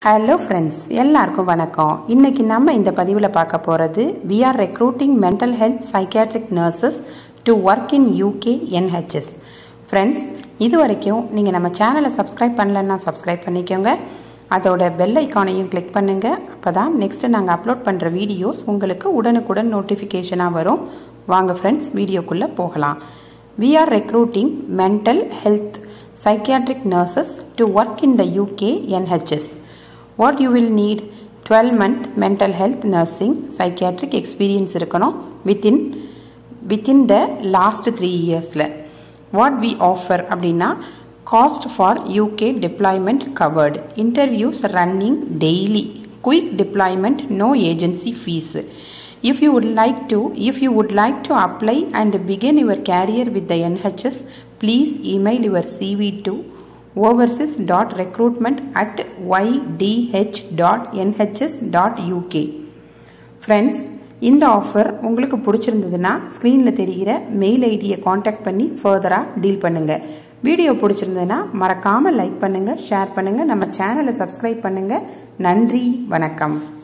Hello friends, எல்லாருக்கும் வணக்கம். இன்னைக்கு நம்ம இந்த பதிவுல பார்க்க போறது we are recruiting mental health psychiatric nurses to work in UK NHS. Friends, இதுவரைக்கும் நீங்க நம்ம சேனலை சப்ஸ்கிரைப் பண்ணலன்னா சப்ஸ்கிரைப் பண்ணிக்கோங்க. அதோட பெல் ஐகானையும் கிளிக் பண்ணுங்க. அப்பதான் நெக்ஸ்ட் நாங்க அப்லோட் பண்ற வீடியோஸ் உங்களுக்கு உடனுக்குடன் நோட்டிஃபிகேஷனா வரும். வாங்க friends, வீடியோக்குள்ள போகலாம். We are recruiting mental health psychiatric nurses to work in the UK NHS. What you will need 12-month mental health nursing psychiatric experience இருக்கணும் within the last 3 yearsல. What we offer அப்படின்னா cost for UK deployment covered, interviews running daily, quick deployment, no agency fees. If you would like to apply and begin your career with the NHS, please email your CV to overseas.recruitment@ydh.nhs.uk. Friends, இந்த offer உங்களுக்கு பிடிச்சிருந்ததுன்னா ஸ்க்ரீன்ல தெரிகிற mail ஐடியை contact பண்ணி ஃபர்தரா deal பண்ணுங்க. Video பிடிச்சிருந்ததுன்னா மறக்காம லைக் பண்ணுங்க, ஷேர் பண்ணுங்க, நம்ம சேனலை சப்ஸ்கிரைப் பண்ணுங்க. நன்றி, வணக்கம்.